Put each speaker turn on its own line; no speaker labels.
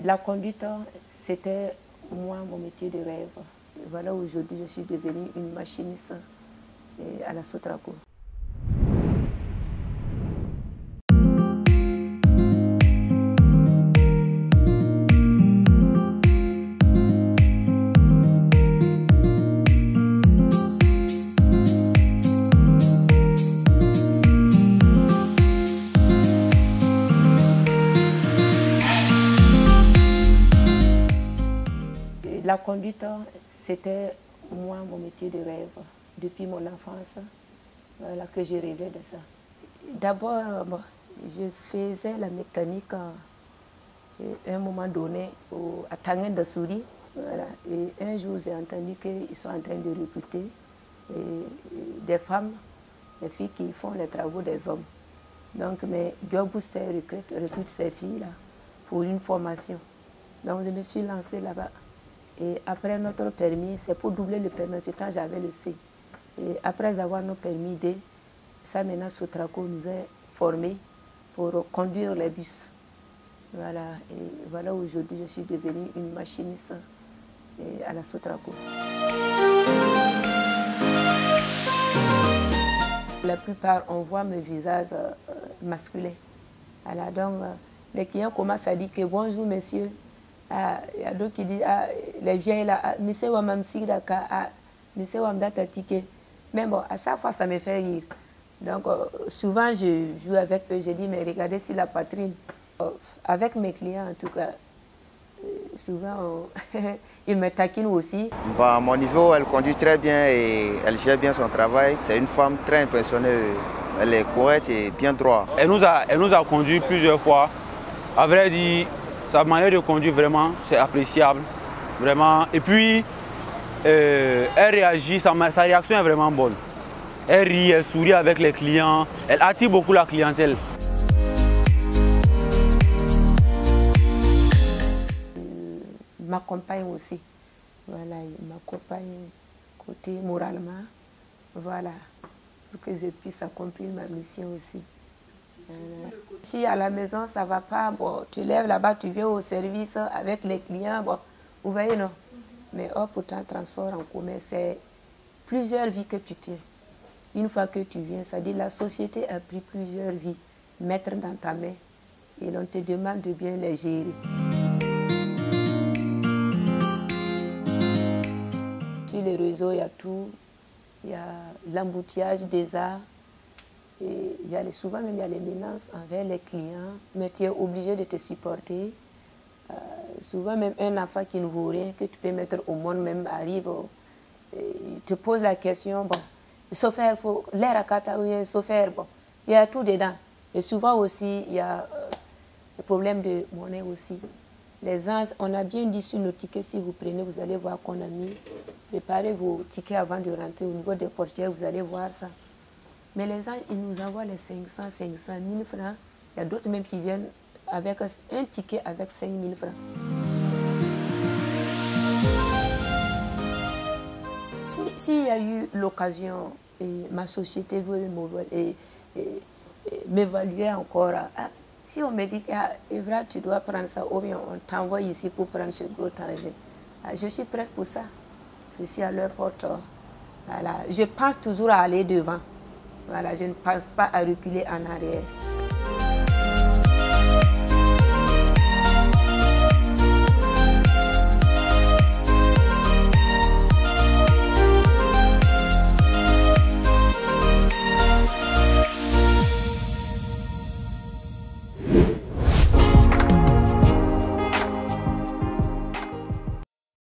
La conduite, c'était moi mon métier de rêve. Voilà, aujourd'hui, je suis devenue une machiniste à la Sotraco. La conduite, c'était moi mon métier de rêve. Depuis mon enfance, voilà, que je rêvais de ça. D'abord, je faisais la mécanique à un moment donné à Tangen de Souris. Voilà. Et un jour, j'ai entendu qu'ils sont en train de recruter des femmes, des filles qui font les travaux des hommes. Donc, mes Job Booster recrutent ces filles-là pour une formation. Donc, je me suis lancée là-bas. Et après notre permis, c'est pour doubler le permis, ce temps j'avais le C. Et après avoir nos permis D, ça maintenant Sotraco nous a formés pour conduire les bus. Voilà, et voilà aujourd'hui je suis devenue une machiniste à la Sotraco. La plupart, on voit mes visages masculins. Voilà, donc les clients commencent à dire que bonjour monsieur. Il y a d'autres qui disent, les vieilles là, monsieur Wamam Sigdaka, monsieur Wamdata Tike. Mais bon, à chaque fois, ça me fait rire. Donc, souvent, je joue avec eux, je dis, mais regardez sur la poitrine. Avec mes clients, en tout cas, souvent, ils me taquinent aussi.
Bah, à mon niveau, elle conduit très bien et elle gère bien son travail. C'est une femme très impressionnante. Elle est correcte et bien droite.
Elle nous a conduit plusieurs fois. À vrai dire, sa manière de conduire, vraiment, c'est appréciable. Vraiment. Et puis, elle réagit, sa réaction est vraiment bonne. Elle rit, elle sourit avec les clients. Elle attire beaucoup la clientèle.
Il m'accompagne aussi. Voilà, il m'accompagne côté moralement. Voilà, pour que je puisse accomplir ma mission aussi. Si à la maison ça ne va pas, bon, tu lèves là-bas, tu viens au service avec les clients, bon, vous voyez, non? Mais pourtant, transport en commun, c'est plusieurs vies que tu tiens. Une fois que tu viens, ça dit la société a pris plusieurs vies, mettre dans ta main, et on te demande de bien les gérer. Sur les réseaux, il y a tout, il y a l'embouteillage des arts. Et souvent même il y a les menaces envers les clients, mais tu es obligé de te supporter. Souvent même un enfant qui ne vaut rien, que tu peux mettre au monde même arrive, il te pose la question, bon, le chauffeur, il faut l'air à Kataouien, le chauffeur, bon, il y a tout dedans. Et souvent aussi, il y a le problème de monnaie aussi. Les gens, on a bien dit sur nos tickets, si vous prenez, vous allez voir qu'on a mis, préparez vos tickets avant de rentrer au niveau des portières, vous allez voir ça. Mais les gens, ils nous envoient les 500, 500, 1000 francs. Il y a d'autres même qui viennent avec un ticket avec 5000 francs. S'il y a eu l'occasion, et ma société veut m'évaluer encore, si on me dit qu'Evra, tu dois prendre ça, ou bien on t'envoie ici pour prendre ce gros trajet, je suis prête pour ça. Je suis à leur porte. Voilà. Je pense toujours à aller devant. Voilà, je ne pense pas à reculer en arrière.